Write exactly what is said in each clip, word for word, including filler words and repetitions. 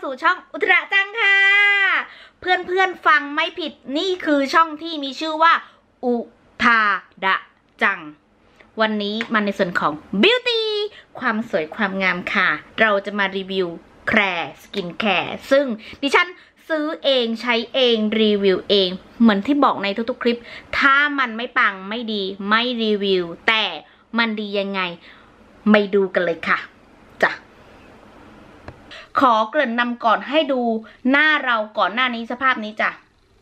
สู่ช่องอุตระจังค่ะเพื่อนเพื่อนฟังไม่ผิดนี่คือช่องที่มีชื่อว่าอุทาดะจังวันนี้มาในส่วนของ Beauty ความสวยความงามค่ะเราจะมารีวิวแคร์สกินแคร์ซึ่งดิฉันซื้อเองใช้เองรีวิวเองเหมือนที่บอกในทุกๆคลิปถ้ามันไม่ปังไม่ดีไม่รีวิวแต่มันดียังไงไม่ดูกันเลยค่ะจ้ะขอเกริ่นนำก่อนให้ดูหน้าเราก่อนหน้านี้สภาพนี้จ้ะ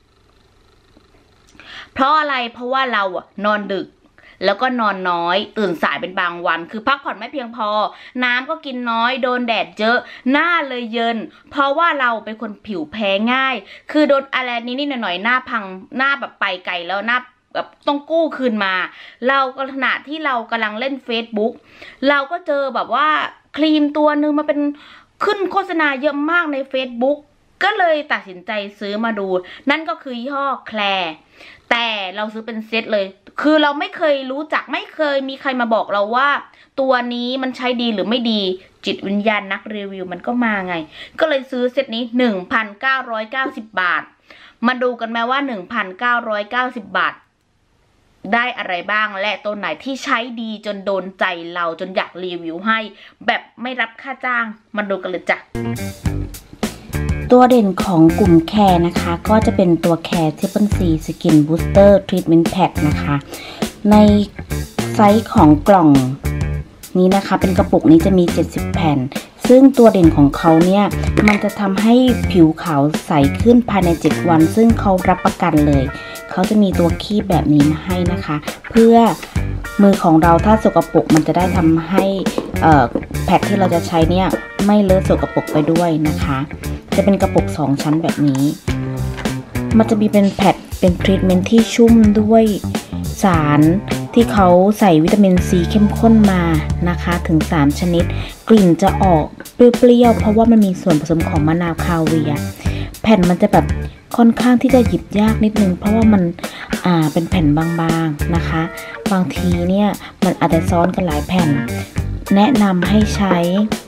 เพราะอะไรเพราะว่าเราอะนอนดึกแล้วก็นอนน้อยตื่นสายเป็นบางวันคือพักผ่อนไม่เพียงพอน้ำก็กินน้อยโดนแดดเยอะหน้าเลยเยินเพราะว่าเราเป็นคนผิวแพ้ง่ายคือโดนอะไรนี้นิดหน่อยหน้าพังหน้าแบบไปไกลแล้วหน้าแบบต้องกู้คืนมาเราก็ขณะที่เรากำลังเล่น Facebook เราก็เจอแบบว่าครีมตัวนึงมาเป็นขึ้นโฆษณาเยอะมากใน Facebook ก็เลยตัดสินใจซื้อมาดูนั่นก็คือยี่ห้อแคร์แต่เราซื้อเป็นเซตเลยคือเราไม่เคยรู้จักไม่เคยมีใครมาบอกเราว่าตัวนี้มันใช้ดีหรือไม่ดีจิตวิญญาณนักรีวิวมันก็มาไงก็เลยซื้อเซตนี้ หนึ่งพันเก้าร้อยเก้าสิบ บาทมาดูกันไหมว่า หนึ่งพันเก้าร้อยเก้าสิบ บาทได้อะไรบ้างและตัวไหนที่ใช้ดีจนโดนใจเราจนอยากรีวิวให้แบบไม่รับค่าจ้างมาดูกันเลยจ้ะตัวเด่นของกลุ่มแคร์นะคะก็จะเป็นตัวแคร์ Triple C Skin Booster Treatment Pack นะคะในไซส์ของกล่องนี้นะคะเป็นกระปุกนี้จะมีเจ็ดสิบแผ่นซึ่งตัวเด่นของเขาเนี่ยมันจะทำให้ผิวขาวใสขึ้นภายในเจ็ดวันซึ่งเขารับประกันเลยเขาจะมีตัวคีบแบบนี้มาให้นะคะเพื่อมือของเราถ้าสกปรกมันจะได้ทำให้แพดที่เราจะใช้เนี่ยไม่เลอะสกปรกไปด้วยนะคะจะเป็นกระปุกสองชั้นแบบนี้มันจะมีเป็นแพดเป็นทรีทเมนต์ที่ชุ่มด้วยสารที่เขาใส่วิตามินซีเข้มข้นมานะคะถึงสามชนิดกลิ่นจะออกเปรี้ยวๆเพราะว่ามันมีส่วนผสมของมะนาวคาเวียร์แผ่นมันจะแบบค่อนข้างที่จะหยิบยากนิดนึงเพราะว่ามันอ่าเป็นแผ่นบางๆนะคะบางทีเนี่ยมันอาจจะซ้อนกันหลายแผ่นแนะนำให้ใช้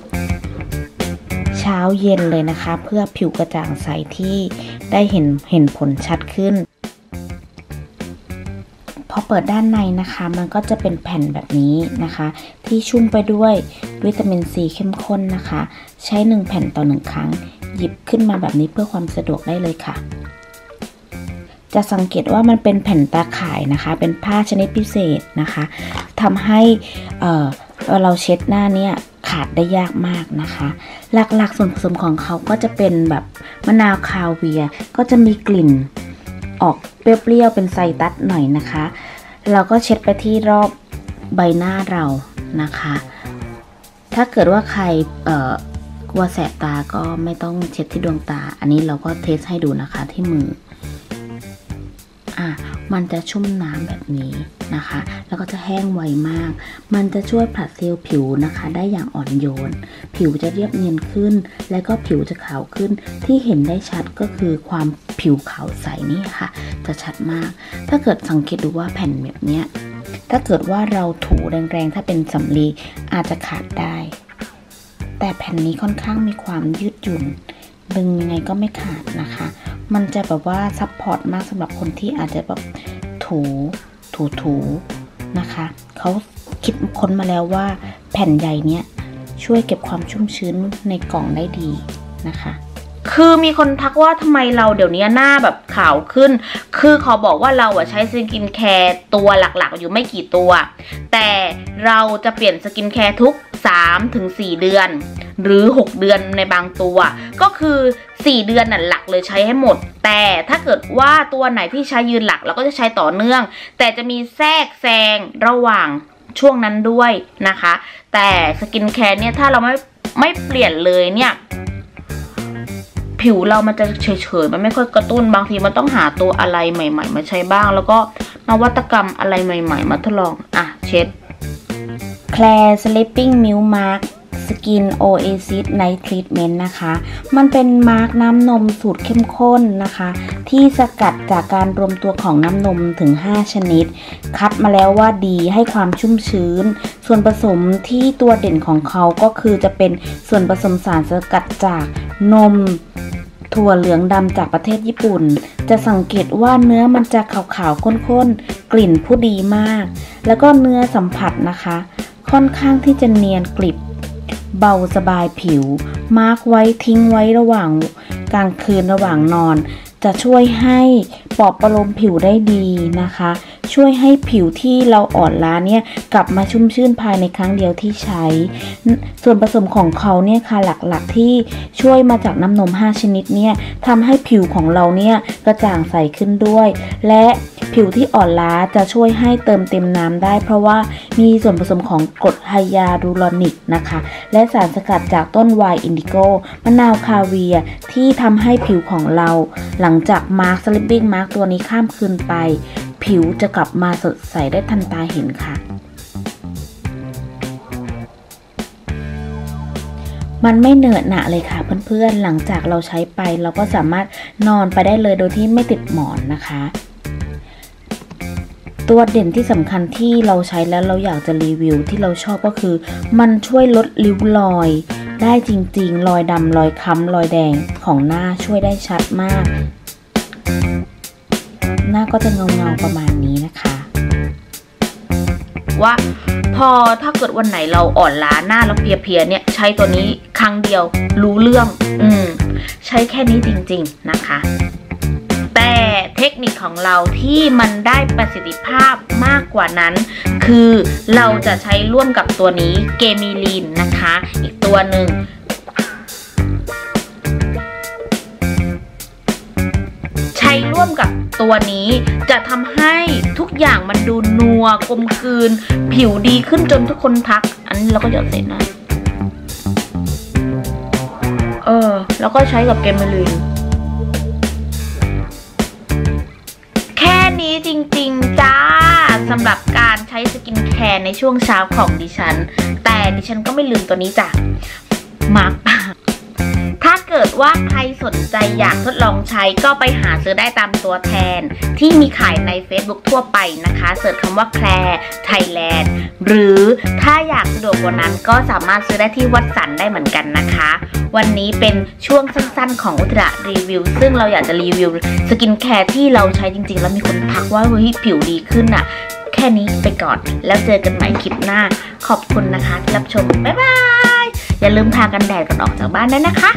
เช้าเย็นเลยนะคะเพื่อผิวกระจ่างใสที่ได้เห็นเห็นผลชัดขึ้นพอเปิดด้านในนะคะมันก็จะเป็นแผ่นแบบนี้นะคะที่ชุ่มไปด้วยวิตามินซีเข้มข้นนะคะใช้หนึ่งแผ่นต่อหนึ่งครั้งหยิบขึ้นมาแบบนี้เพื่อความสะดวกได้เลยค่ะจะสังเกตว่ามันเป็นแผ่นตาข่ายนะคะเป็นผ้าชนิดพิเศษนะคะทำให้เอ่อเราเช็ดหน้าเนี่ยขาดได้ยากมากนะคะหลักๆส่วนผสมของเขาก็จะเป็นแบบมะนาวคาเวียร์ก็จะมีกลิ่นออกเปรี้ยวๆเป็นไซตัสหน่อยนะคะเราก็เช็ดไปที่รอบใบหน้าเรานะคะถ้าเกิดว่าใครเอ่อกลัวแสบตาก็ไม่ต้องเช็ดที่ดวงตาอันนี้เราก็เทสให้ดูนะคะที่มืออ่ะมันจะชุ่มน้ำแบบนี้นะคะแล้วก็จะแห้งไวมากมันจะช่วยผลัดเซลล์ผิวนะคะได้อย่างอ่อนโยนผิวจะเรียบเนียนขึ้นและก็ผิวจะขาวขึ้นที่เห็นได้ชัดก็คือความผิวขาวใสนี่ค่ะจะชัดมากถ้าเกิดสังเกตดูว่าแผ่นแบบนี้ถ้าเกิดว่าเราถูแรงๆถ้าเป็นสำลีอาจจะขาดได้แต่แผ่นนี้ค่อนข้างมีความยืดหยุ่นดึงยังไงก็ไม่ขาดนะคะมันจะแบบว่าซัพพอร์ตมากสำหรับคนที่อาจจะแบบถูถูถูนะคะเขาคิดค้นมาแล้วว่าแผ่นใหญ่เนี้ยช่วยเก็บความชุ่มชื้นในกล่องได้ดีนะคะคือมีคนทักว่าทำไมเราเดี๋ยวนี้หน้าแบบขาวขึ้นคือขอบอกว่าเราอะใช้สกินแคร์ตัวหลักๆอยู่ไม่กี่ตัวแต่เราจะเปลี่ยนสกินแคร์ทุก สามถึงสี่ เดือนหรือหกเดือนในบางตัวก็คือสี่เดือนน่ะหลักเลยใช้ให้หมดแต่ถ้าเกิดว่าตัวไหนที่ใช้ยืนหลักเราก็จะใช้ต่อเนื่องแต่จะมีแทรกแซงระหว่างช่วงนั้นด้วยนะคะแต่สกินแคร์เนี่ยถ้าเราไม่ไม่เปลี่ยนเลยเนี่ยผิวเรามันจะเฉยๆมันไม่ค่อยกระตุ้นบางทีมันต้องหาตัวอะไรใหม่ๆมาใช้บ้างแล้วก็นวัตกรรมอะไรใหม่ๆมาทดลองอ่ะเช็ด Claire Sleeping Milk Mask Skin Oasis Night Treatment นะคะ มันเป็นมาร์กน้ำนมสูตรเข้มข้นนะคะที่สกัดจากการรวมตัวของน้ำนมถึงห้าชนิดคัดมาแล้วว่าดีให้ความชุ่มชื้นส่วนผสมที่ตัวเด่นของเขาก็คือจะเป็นส่วนผสมสารสกัดจากนมถั่วเหลืองดำจากประเทศญี่ปุ่นจะสังเกตว่าเนื้อมันจะขาวๆข้นๆกลิ่นผู้ดีมากแล้วก็เนื้อสัมผัสนะคะค่อนข้างที่จะเนียนกริบเบาสบายผิวมาร์กไว้ทิ้งไว้ระหว่างกลางคืนระหว่างนอนจะช่วยให้ปลอบประโลมผิวได้ดีนะคะช่วยให้ผิวที่เราอ่อนล้าเนี่ยกลับมาชุ่มชื่นภายในครั้งเดียวที่ใช้ส่วนผสมของเขาเนี่ยค่ะหลักๆที่ช่วยมาจากน้ำนมห้าชนิดเนี่ยทำให้ผิวของเราเนี่ยกระจ่างใสขึ้นด้วยและผิวที่อ่อนล้าจะช่วยให้เติมเต็มน้ำได้เพราะว่ามีส่วนผสมของกรดไฮยาลูรอนิกนะคะและสารสกัดจากต้นไวน์อินดิโกมะนาวคาเวียร์ที่ทำให้ผิวของเราหลังจากมาร์คสลิปปิ้งมาร์คตัวนี้ข้ามคืนไปผิวจะกลับมาสดใสได้ทันตาเห็นค่ะมันไม่เหนอะหนะเลยค่ะเพื่อนๆหลังจากเราใช้ไปเราก็สามารถนอนไปได้เลยโดยที่ไม่ติดหมอนนะคะตัวเด่นที่สำคัญที่เราใช้แล้วเราอยากจะรีวิวที่เราชอบก็คือมันช่วยลดริ้วรอยได้จริงๆรอยดำรอยค้ำรอยแดงของหน้าช่วยได้ชัดมากหน้าก็จะเงาๆประมาณนี้นะคะว่าพอถ้าเกิดวันไหนเราอ่อนล้าหน้าเราเพลียๆเนี่ยใช้ตัวนี้ครั้งเดียวรู้เรื่องอืมใช้แค่นี้จริงๆนะคะแต่เทคนิคของเราที่มันได้ประสิทธิภาพมากกว่านั้นคือเราจะใช้ร่วมกับตัวนี้เกมิลีนนะคะอีกตัวหนึ่งใช้ร่วมกับตัวนี้จะทำให้ทุกอย่างมันดูนัวกลมกลืนผิวดีขึ้นจนทุกคนทักอันนี้เราก็หยดเสร็จนะเออแล้วก็ใช้กับเกมิลีนแค่นี้จริงๆจ้าสำหรับการใช้สกินแคร์ในช่วงเช้าของดิฉันแต่ดิฉันก็ไม่ลืมตัวนี้จ้ะมาร์กปากถ้าเกิดว่าใครสนใจอยากทดลองใช้ก็ไปหาซื้อได้ตามตัวแทนที่มีขายใน Facebook ทั่วไปนะคะเสิร์ชคำว่าแคร์ไทยแลนด์หรือถ้าอยากสะดวกกว่านั้นก็สามารถซื้อได้ที่วัดสันได้เหมือนกันนะคะวันนี้เป็นช่วงสั้นๆของอุตระรีวิวซึ่งเราอยากจะรีวิวสกินแคร์ที่เราใช้จริงๆแล้วมีคนทักว่าเฮ้ยผิวดีขึ้นอ่ะแค่นี้ไปก่อนแล้วเจอกันใหม่คลิปหน้าขอบคุณนะคะที่รับชมบ๊ายบายอย่าลืมทากันแดดก่อนออกจากบ้านด้วยนะคะ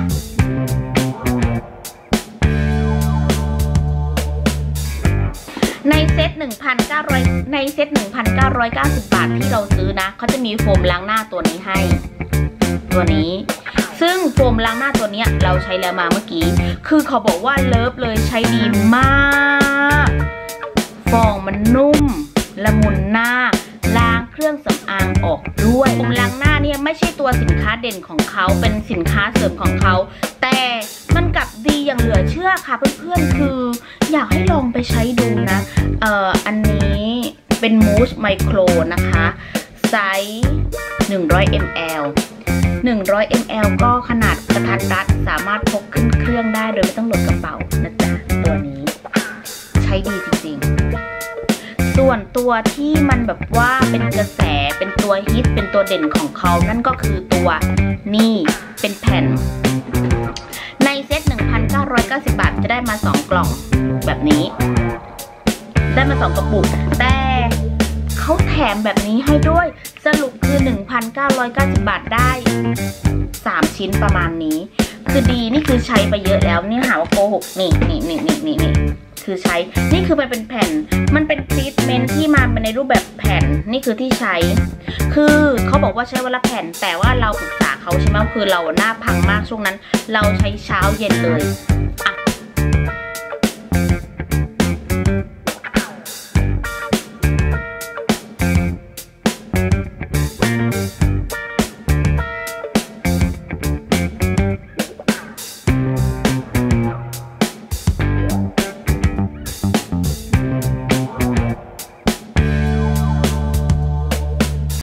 ในเซ็ต หนึ่งพันเก้าร้อย ในเซ็ต หนึ่งพันเก้าร้อยเก้าสิบ บาทที่เราซื้อนะเขาจะมีโฟมล้างหน้าตัวนี้ให้ตัวนี้ซึ่งโฟมล้างหน้าตัวนี้เราใช้แล้วมาเมื่อกี้คือเขาบอกว่าเลิฟเลยใช้ดีมากฟองมันนุ่มละมุนหน้าล้างเครื่องสำอางออกด้วยโฟมล้างหน้าเนี่ยไม่ใช่ตัวสินค้าเด่นของเขาเป็นสินค้าเสริมของเขาแต่มันกลับดีอย่างเหลือเชื่อค่ะเพื่อนๆคืออยากให้ลองไปใช้ดูนะเอ่ออันนี้เป็นมูสไมโครนะคะไซส์หนึ่งร้อยมิลลิลิตรหนึ่งร้อยมิลลิลิตรก็ขนาดกระทัดรัดสามารถพกขึ้นเครื่องได้โดยไม่ต้องโหลดกระเป๋านะจ๊ะตัวนี้ใช้ดีจริงๆส่วนตัวที่มันแบบว่าเป็นกระแสเป็นตัวฮิตเป็นตัวเด่นของเขานั่นก็คือตัวนี่เป็นแผ่นในเซ็ต หนึ่งพันเก้าร้อยเก้าสิบ บาทจะได้มาสองกล่องแบบนี้ได้มาสองกระปุกแต่เขาแถมแบบนี้ให้ด้วยสรุปคือ หนึ่งพันเก้าร้อยเก้าสิบ บาทได้สามชิ้นประมาณนี้คือดีนี่คือใช้ไปเยอะแล้วนี่หาว่าโกหกนี่นี่นี่นี่นี่นี่คือใช้นี่คือมันเป็นแผ่นมันเป็นทรีทเมนต์ที่มาในรูปแบบแผ่นนี่คือที่ใช้คือเขาบอกว่าใช้วันละแผ่นแต่ว่าเราปรึกษาเขาใช่ไหมคือเราหน้าพังมากช่วงนั้นเราใช้เช้าเย็นเลยอ่ะ